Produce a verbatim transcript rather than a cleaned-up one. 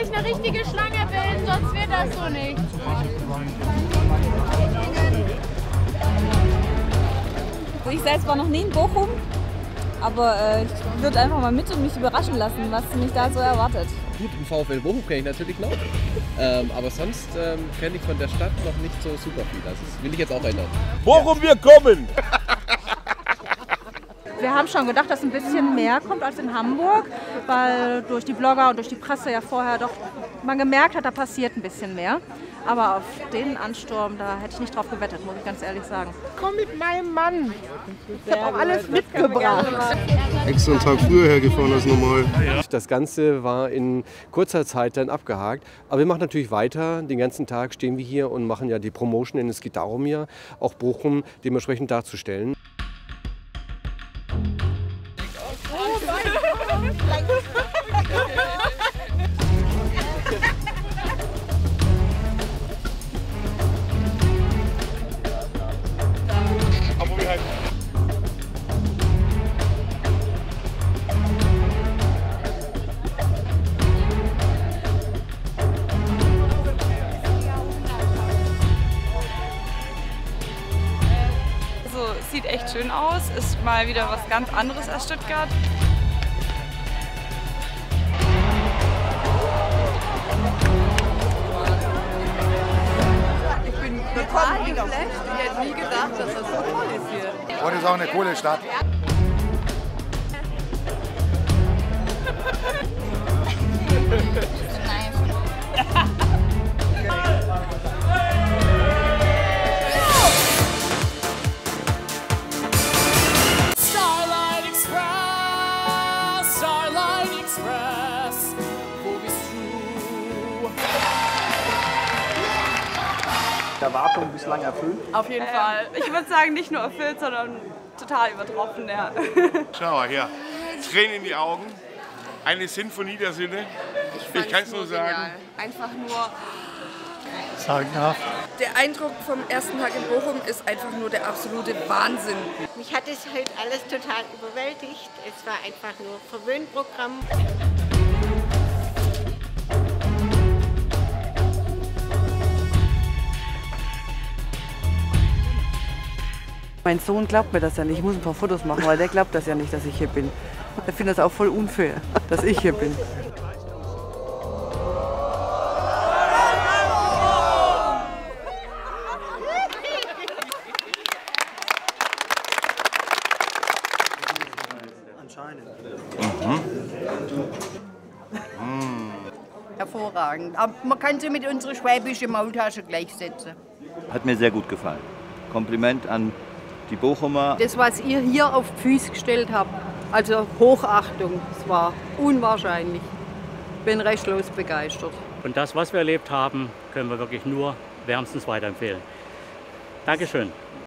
sich eine richtige Schlange bilden, sonst wird das so nicht. Ich selbst war noch nie in Bochum, aber äh, ich würde einfach mal mit und mich überraschen lassen, was mich da so erwartet. Gut, im VfL Bochum kenne ich natürlich noch, ähm, aber sonst ähm, kenne ich von der Stadt noch nicht so super viel. Das ist, will ich jetzt auch ändern. Bochum, wir kommen! Wir haben schon gedacht, dass ein bisschen mehr kommt als in Hamburg, weil durch die Blogger und durch die Presse ja vorher doch man gemerkt hat, da passiert ein bisschen mehr. Aber auf den Ansturm, da hätte ich nicht drauf gewettet, muss ich ganz ehrlich sagen. Komm mit meinem Mann. Ich habe auch alles mitgebracht. Extra einen Tag früher hergefahren als normal. Das Ganze war in kurzer Zeit dann abgehakt. Aber wir machen natürlich weiter. Den ganzen Tag stehen wir hier und machen ja die Promotion. Denn es geht darum, ja auch Bochum dementsprechend darzustellen. Also, es sieht echt schön aus, ist mal wieder was ganz anderes als Stuttgart. Ich bin total geflasht. Ich hätte nie gedacht, dass das so toll ist hier. Und es ist auch eine coole Stadt. Starlight Express, Starlight Express, wo bist du? Erwartungen bislang erfüllt? Auf jeden Fall. Ich würde sagen, nicht nur erfüllt, sondern total übertroffen. Ja. Schau mal her. Tränen in die Augen. Eine Sinfonie der Sinne. Ich, ich kann es nur sagen. Genial. Einfach nur. Sagenhaft. Der Eindruck vom ersten Tag in Bochum ist einfach nur der absolute Wahnsinn. Mich hat es heute alles total überwältigt. Es war einfach nur Verwöhnprogramm. Mein Sohn glaubt mir das ja nicht. Ich muss ein paar Fotos machen, weil der glaubt das ja nicht, dass ich hier bin. Der findet das auch voll unfair, dass ich hier bin. Anscheinend. Mhm. Mm. Hervorragend. Aber man kann sie mit unserer schwäbischen Maultasche gleichsetzen. Hat mir sehr gut gefallen. Kompliment an die Bochumer. Das, was ihr hier auf die Füße gestellt habt, also Hochachtung, es war unwahrscheinlich. Ich bin restlos begeistert. Und das, was wir erlebt haben, können wir wirklich nur wärmstens weiterempfehlen. Dankeschön.